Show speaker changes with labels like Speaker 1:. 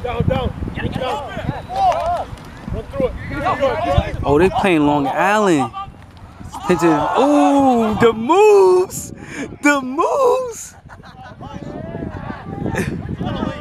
Speaker 1: Down. Run through it.
Speaker 2: Oh, they playing Long Island. Oh, the moves.